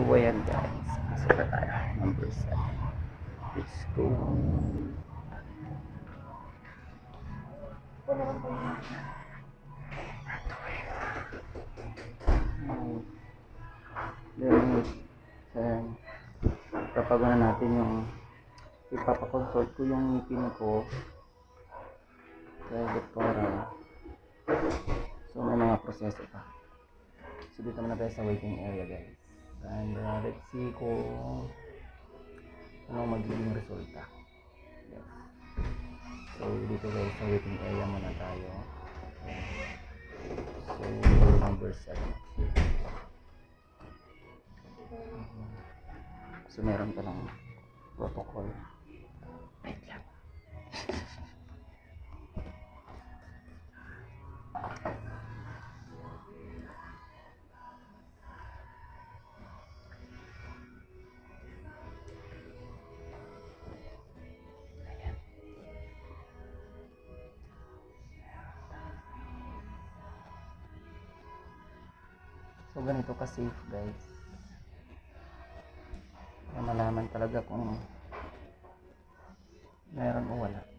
ayan guys. Pasok na tayo. Number 7. Let's go. Then, papagana natin yung ipapakonsult ko yung ngipin ko kay doktora. So may mga proseso pa. So dito muna tayo sa waiting area guys. And let's see kung ano magiging resulta. Yes. So dito guys sa waiting area muna tayo. So number 7. So meron pa lang protocol. Wait lang. So ganito ka safe guys. Para malaman talaga kung meron o wala.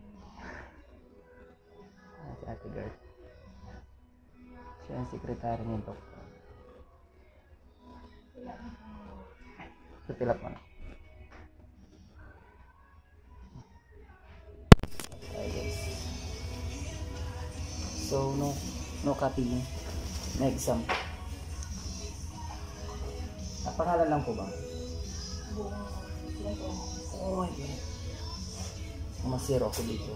Si Ate Girl. Siya ang sekretary ni Doktor. So pilap mo na. Okay guys. So no copying. Na exam. Pangalan lang po ba? Oh my God. Masiro ako dito.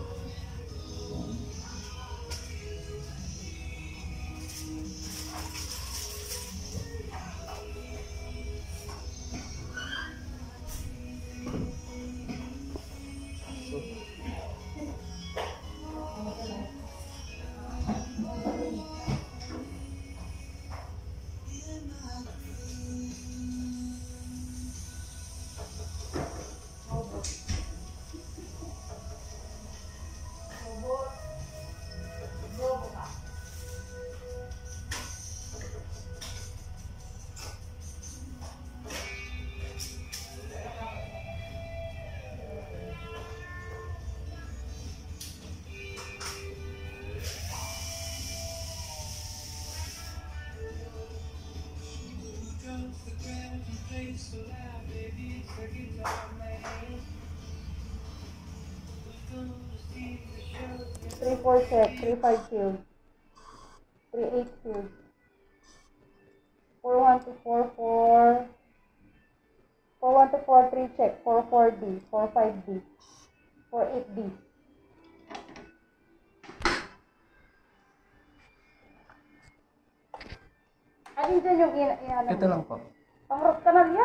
Three four check, 3-5 field, 3-8 field, 4-1-2-4-4, 4-1-2-4-3 check, 4-4D, 4-5D, 4-8D. Alin dyan yung Ito lang po. Pang-root canal yan?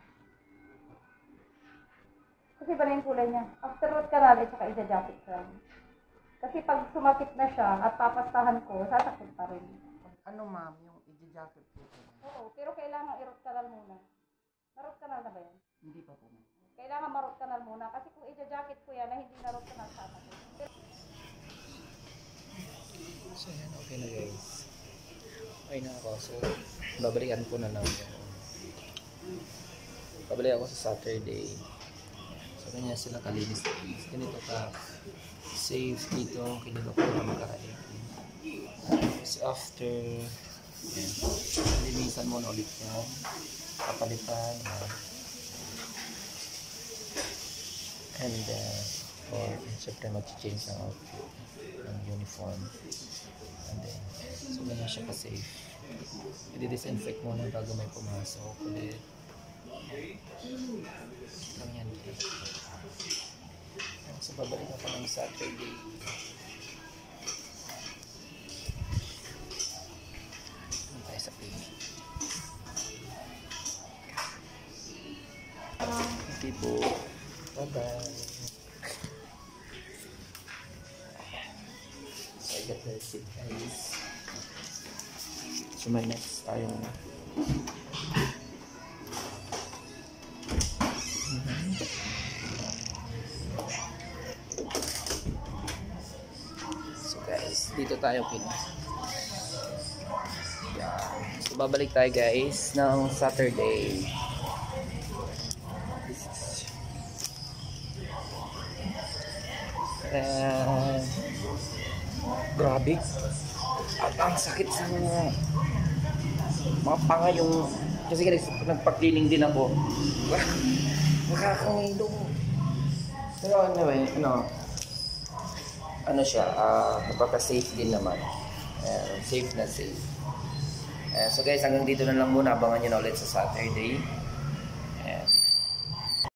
Kasi ba na yung kulay niya? After root canal, tsaka isa-jacket crown. Kasi pag sumakit na siya at papastahan ko, sasakit pa rin. Ano ma'am, yung i-jacket po? Oo, pero kailangan i-root canal muna. Na-root canal na ba yan? Hindi pa po ma'am. Kailangan ma-root canal muna. Kasi kung i-jacket ko yan na hindi na-root canal, sasakit. So yan, okay na guys. Okay na ako. So, babalikan ko na lang yung babalik ako sa Saturday. So, ganyan sila kalinis. Ganito ka safe dito. Kinilok ko na makarating. Kasi after yan, linisan mo na ulit yan. Kapalitan. And or syempre mag-change ng outfit ng uniform. And then, so ganyan siya ka-safe. I-disinfect muna bago may pumasok ulit. Lang yan guys. So babalik ako ng Saturday. Punta tayo sa pay. Okay po. Bye bye. So I got the receipt guys. So may next tayong so guys, dito tayo pina. So babalik tayo guys ng Saturday. Grabe. At ang sakit sa mga panga yung... Kasi nagpa-cleaning din ako. Nakakangilong. Pero anyway, ano siya, napaka-safe din naman. Safe na safe. So guys, hanggang dito na lang muna. Abangan nyo na ulit sa Saturday.